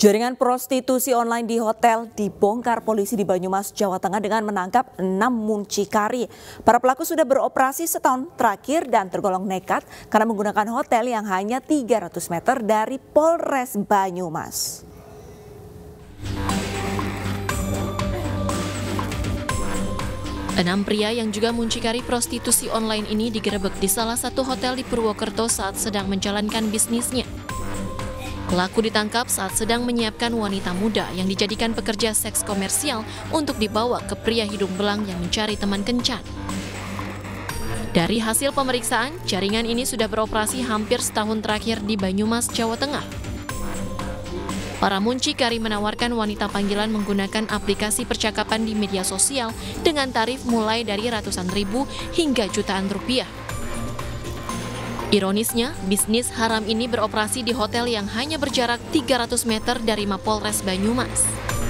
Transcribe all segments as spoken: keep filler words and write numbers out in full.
Jaringan prostitusi online di hotel dibongkar polisi di Banyumas, Jawa Tengah dengan menangkap enam muncikari. Para pelaku sudah beroperasi setahun terakhir dan tergolong nekat karena menggunakan hotel yang hanya tiga ratus meter dari Polres Banyumas. Enam pria yang juga muncikari prostitusi online ini digerebek di salah satu hotel di Purwokerto saat sedang menjalankan bisnisnya. Pelaku ditangkap saat sedang menyiapkan wanita muda yang dijadikan pekerja seks komersial untuk dibawa ke pria hidung belang yang mencari teman kencan. Dari hasil pemeriksaan, jaringan ini sudah beroperasi hampir setahun terakhir di Banyumas, Jawa Tengah. Para muncikari menawarkan wanita panggilan menggunakan aplikasi percakapan di media sosial dengan tarif mulai dari ratusan ribu hingga jutaan rupiah. Ironisnya, bisnis haram ini beroperasi di hotel yang hanya berjarak tiga ratus meter dari Mapolres Banyumas.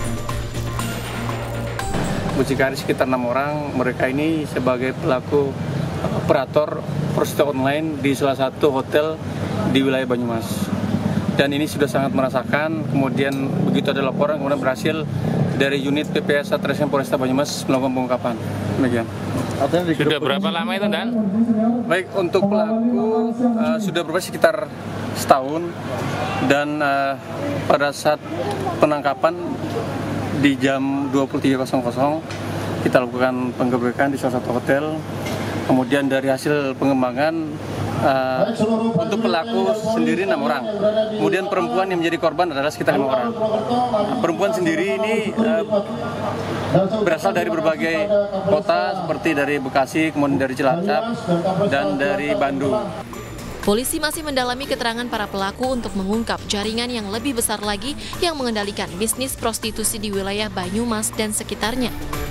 Muncikari sekitar enam orang, mereka ini sebagai pelaku operator prostitusi online di salah satu hotel di wilayah Banyumas. Dan ini sudah sangat merasakan, kemudian begitu ada laporan, kemudian berhasil dari unit P P S Satreskrim Polresta Banyumas melakukan pengungkapan. Demikian. Sudah berapa lama itu, Dan? Baik, untuk pelaku uh, sudah beroperasi sekitar setahun dan uh, pada saat penangkapan di jam dua puluh tiga kita lakukan penggerebekan di salah satu hotel. Kemudian dari hasil pengembangan uh, untuk pelaku sendiri enam orang, kemudian perempuan yang menjadi korban adalah sekitar lima orang. Perempuan sendiri ini uh, berasal dari berbagai kota seperti dari Bekasi, kemudian dari Cilacap, dan dari Bandung. Polisi masih mendalami keterangan para pelaku untuk mengungkap jaringan yang lebih besar lagi yang mengendalikan bisnis prostitusi di wilayah Banyumas dan sekitarnya.